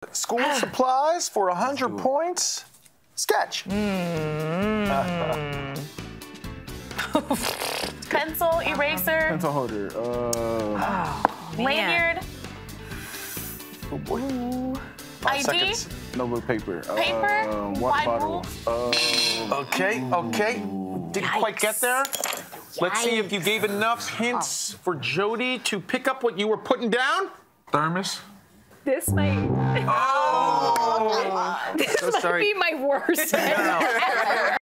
School supplies for 100 points. Sketch. Pencil, eraser. Pencil holder. Lanyard. Oh boy. Ooh. 5 ID. seconds. Notebook paper. Paper. Water Bible. bottle. Okay. Didn't quite get there. Let's see if you gave enough hints for Jodie to pick up what you were putting down. Thermos. This might. Oh! This might be my worst.